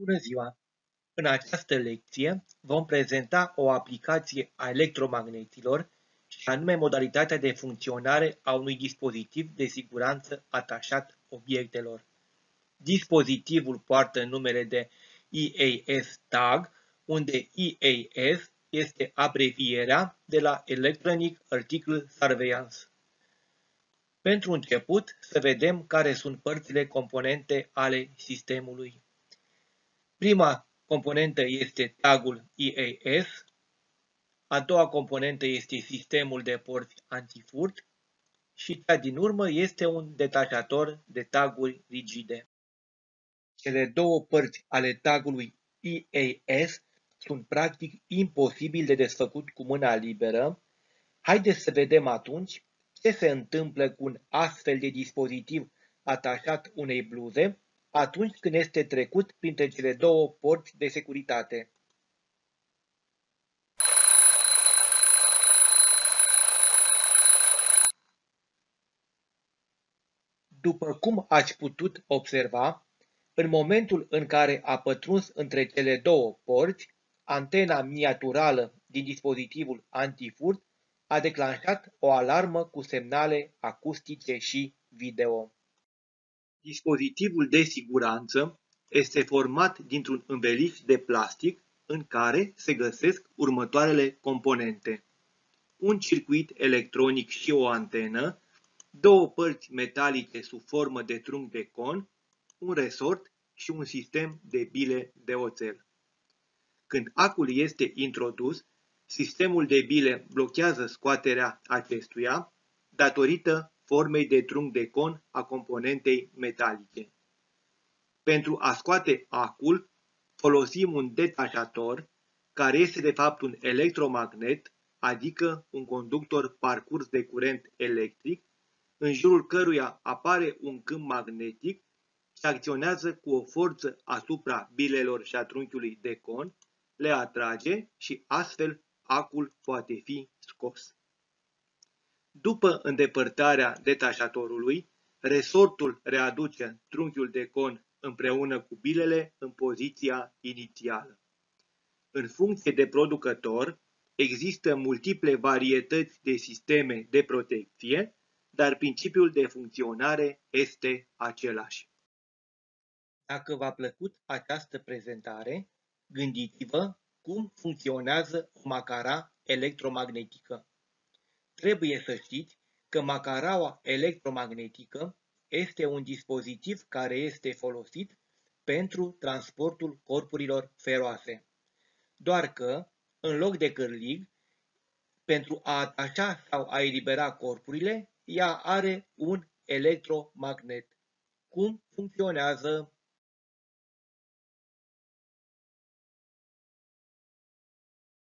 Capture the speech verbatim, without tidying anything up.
Bună ziua! În această lecție vom prezenta o aplicație a electromagnetilor, și anume modalitatea de funcționare a unui dispozitiv de siguranță atașat obiectelor. Dispozitivul poartă numele de E A S tag, unde E A S este abrevierea de la Electronic Article Surveillance. Pentru început, să vedem care sunt părțile componente ale sistemului. Prima componentă este tagul E A S, a doua componentă este sistemul de porți antifurt și cea din urmă este un detașator de taguri rigide. Cele două părți ale tagului E A S sunt practic imposibil de desfăcut cu mâna liberă. Haideți să vedem atunci ce se întâmplă cu un astfel de dispozitiv atașat unei bluze atunci când este trecut printre cele două porți de securitate. După cum ați putut observa, în momentul în care a pătruns între cele două porți, antena miniaturală din dispozitivul antifurt a declanșat o alarmă cu semnale acustice și video. Dispozitivul de siguranță este format dintr-un înveliș de plastic în care se găsesc următoarele componente: un circuit electronic și o antenă, două părți metalice sub formă de trunchi de con, un resort și un sistem de bile de oțel. Când acul este introdus, sistemul de bile blochează scoaterea acestuia datorită formei de trunchi de con a componentei metalice. Pentru a scoate acul, folosim un detașator, care este de fapt un electromagnet, adică un conductor parcurs de curent electric, în jurul căruia apare un câmp magnetic și acționează cu o forță asupra bilelor și a trunchiului de con, le atrage și astfel acul poate fi scos. După îndepărtarea detașatorului, resortul readuce trunchiul de con împreună cu bilele în poziția inițială. În funcție de producător, există multiple varietăți de sisteme de protecție, dar principiul de funcționare este același. Dacă v-a plăcut această prezentare, gândiți-vă cum funcționează o macara electromagnetică. Trebuie să știți că macaraua electromagnetică este un dispozitiv care este folosit pentru transportul corpurilor feroase. Doar că, în loc de cârlig, pentru a atașa sau a elibera corpurile, ea are un electromagnet. Cum funcționează?